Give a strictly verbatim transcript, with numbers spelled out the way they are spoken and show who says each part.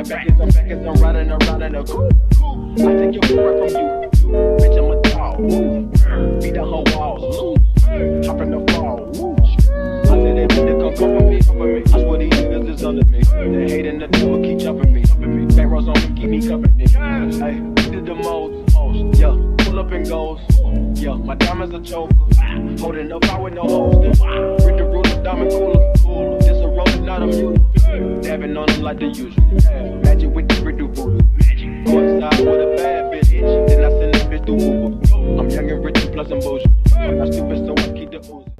Speaker 1: that back as I'm back as I'm riding around in a coupe. I take your boy from you, bitch, I'm a dog. Beat down her walls, hop in the fall. I said that nigga come come for me, come for me. I swear these niggas is under me. The hate and the devil keep jumping me. Back rows on me, keep me company. Hey, did the most, most, yeah. Pull up and goes, yeah. My diamonds a choker, holding up out with no hoes. Read the ruler, diamond cooler, cooler. This a roller, not a mule. Dabbing on them like the usual. Magic with the riddle voodoo. Go inside with a bad bitch, then I send this bitch to Google. I'm young and rich and plus I'm bullshit. I'm not stupid, so I keep the ooze.